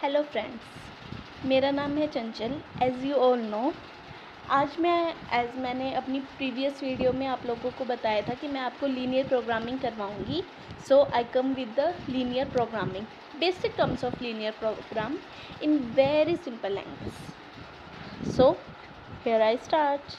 Hello friends, मेरा नाम है चंचल। एज़ यू ऑल नो, आज मैंने अपनी प्रीवियस वीडियो में आप लोगों को बताया था कि मैं आपको लीनियर प्रोग्रामिंग करवाऊंगी। So I come with the linear programming, basic terms of linear program in very simple language. So here I start.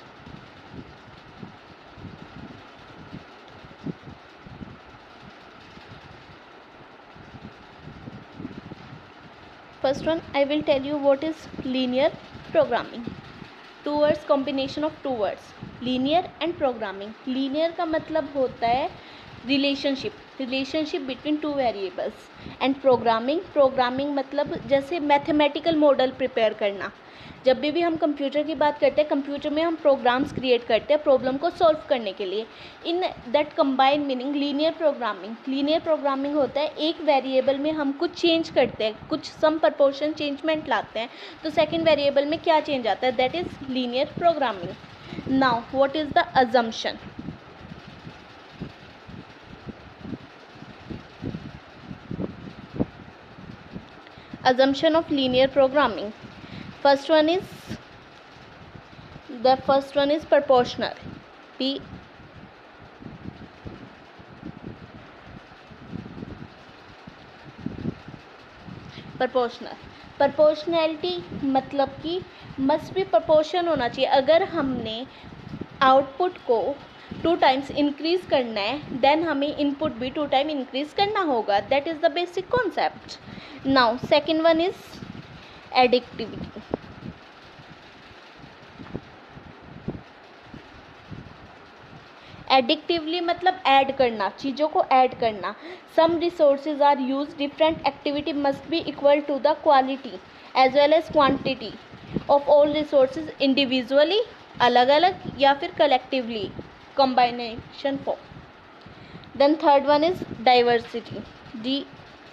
First one, I will tell you what is linear programming. Two words, combination of two words, linear and programming. Linear का मतलब होता है relationship between two variables. And programming मतलब जैसे mathematical model prepare करना। जब भी हम कंप्यूटर की बात करते हैं, कंप्यूटर में हम प्रोग्राम्स क्रिएट करते हैं प्रॉब्लम को सॉल्व करने के लिए। In that combine meaning linear programming होता है एक वेरिएबल में हम कुछ चेंज करते हैं, कुछ सम प्रपोर्शन चेंजमेंट लाते हैं, तो सेकंड वेरिएबल में क्या चेंज आता है, that is linear programming. Now what is the assumption? Assumption of linear programming. First one is proportional. Proportionality मतलब कि मस्ट बी प्रपोर्शन होना चाहिए। अगर हमने आउटपुट को 2 टाइम्स इंक्रीज करना है, देन हमें इनपुट भी 2 टाइम इंक्रीज करना होगा। That is the basic concept. Now second one is एडिक्टिविटी। एडिक्टिवली मतलब ऐड करना, चीज़ों को ऐड करना। Some resources are use, different activity must be equal to the quality as well as quantity of all resources individually, अलग अलग या फिर collectively, combination form. Then third one is diversity.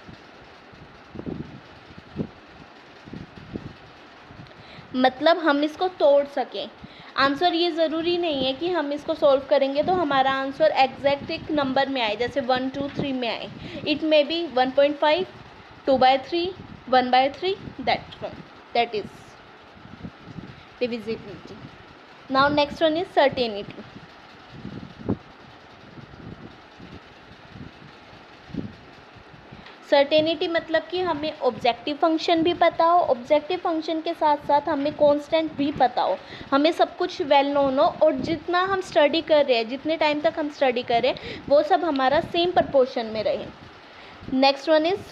मतलब हम इसको तोड़ सकें। आंसर ये ज़रूरी नहीं है कि हम इसको सॉल्व करेंगे तो हमारा आंसर एग्जैक्ट एक नंबर में आए, जैसे 1 2 3 में आए। It may be 1.5, 2/3, 1/3, that is divisibility. Now next one is certainty. Certainty मतलब कि हमें ऑब्जेक्टिव फंक्शन भी पता हो, ऑब्जेक्टिव फंक्शन के साथ साथ हमें कांस्टेंट भी पता हो, हमें सब कुछ वेल नोन हो, और जितना हम स्टडी कर रहे हैं, जितने टाइम तक हम स्टडी कर रहे हैं, वो सब हमारा सेम प्रपोर्शन में रहे। नेक्स्ट वन इज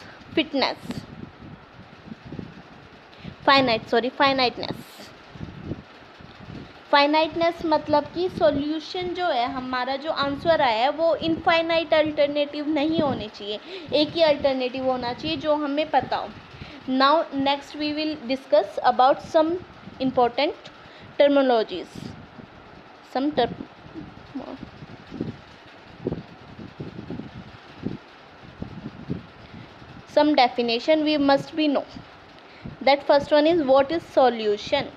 फाइनाइटनेस मतलब कि सॉल्यूशन जो है, हमारा जो आंसर आया है वो इनफाइनाइट अल्टरनेटिव नहीं होने चाहिए, एक ही अल्टरनेटिव होना चाहिए जो हमें पता हो। Now next we will discuss about some important terminologies, some definition we must be know. That first one is, what is solution?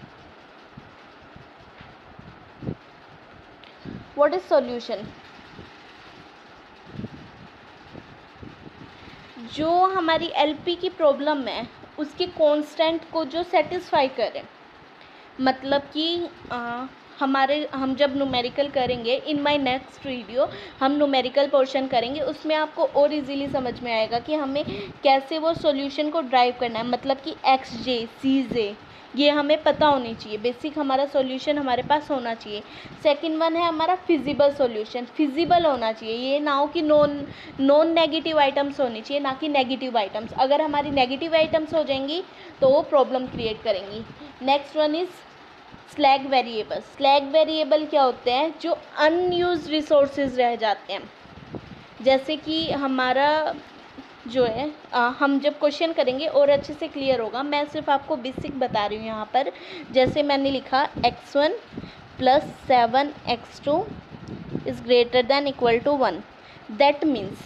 What is solution? जो हमारी एलपी की प्रॉब्लम है उसके कांस्टेंट को जो सेटिस्फाई करे। मतलब कि हम जब न्यूमेरिकल करेंगे, इन माय नेक्स्ट वीडियो हम न्यूमेरिकल पोर्शन करेंगे, उसमें आपको और इजीली समझ में आएगा कि हमें कैसे वो सॉल्यूशन को ड्राइव करना है। मतलब कि एक्स जे सी जे ये हमें पता होनी चाहिए, बेसिक हमारा सॉल्यूशन हमारे पास होना चाहिए। सेकंड वन है हमारा फिजिबल सॉल्यूशन, फिजिबल होना चाहिए, ये ना हो कि नॉन नेगेटिव आइटम्स होनी चाहिए, ना कि नेगेटिव आइटम्स। अगर हमारी नेगेटिव आइटम्स हो जाएंगी तो वो प्रॉब्लम क्रिएट करेंगी। Next one is slack variable क्या होते हैं, जो अनयूज रिसोर्सेज रह जाते हैं। जैसे कि हमारा जो है हम जब क्वेश्चन करेंगे और अच्छे से क्लियर होगा, मैं सिर्फ आपको बेसिक बता रही हूँ यहाँ पर। जैसे मैंने लिखा x1 + 7x2 is greater than equal to 1। That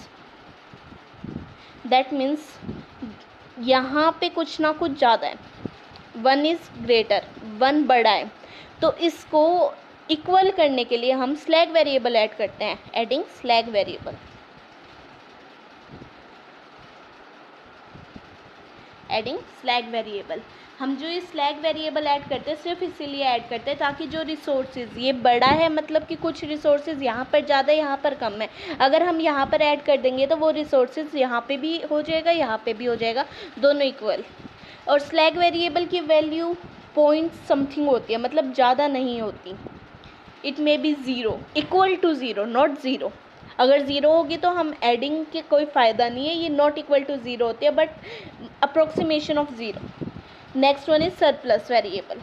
means यहाँ पे कुछ ना कुछ ज़्यादा है, 1 इज़ ग्रेटर, 1 बड़ा है, तो इसको इक्वल करने के लिए हम स्लैग वेरिएबल ऐड करते हैं, adding slack variable. Adding slack variable. हम जो ये स्लैग वेरिएबल ऐड करते हैं सिर्फ इसीलिए ऐड करते हैं ताकि जो रिसोर्सेज, ये बड़ा है मतलब कि कुछ रिसोर्सेज यहाँ पर ज़्यादा यहाँ पर कम है, अगर हम यहाँ पर ऐड कर देंगे तो वो रिसोर्सेज यहाँ पे भी हो जाएगा, यहाँ पे भी हो जाएगा, दोनों इक्वल। और स्लैग वेरिएबल की वैल्यू पॉइंट समथिंग होती है, मतलब ज़्यादा नहीं होती। It may be zero, equal to zero, not zero. अगर ज़ीरो होगी तो हम एडिंग के कोई फ़ायदा नहीं है, ये नॉट इक्वल टू ज़ीरो होती है, but approximation of zero. Next one is surplus variable.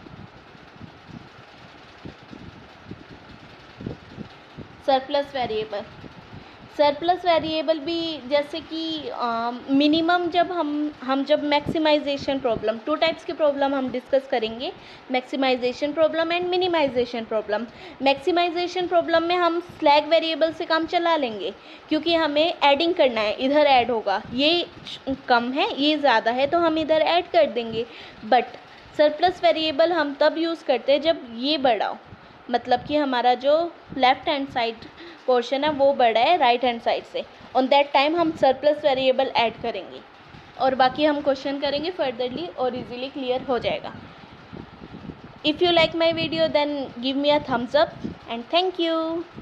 Surplus variable, surplus variable भी जैसे कि मिनिमम जब हम जब मैक्सिमाइजेशन प्रॉब्लम, टू टाइप्स की प्रॉब्लम हम डिस्कस करेंगे, maximization problem and minimization problem. Maximization problem में हम स्लैग वेरिएबल से काम चला लेंगे क्योंकि हमें एडिंग करना है, इधर ऐड होगा, ये कम है ये ज़्यादा है तो हम इधर ऐड कर देंगे। बट सरप्लस वेरिएबल हम तब यूज़ करते हैं जब ये बड़ा हो, मतलब कि हमारा जो लेफ्ट हैंड साइड पोर्शन है वो बड़ा है राइट हैंड साइड से, ऑन दैट टाइम हम सरप्लस वेरिएबल ऐड करेंगे और बाकी हम क्वेश्चन करेंगे फर्दरली और इजीली क्लियर हो जाएगा। If you like my video then give me a thumbs up and thank you.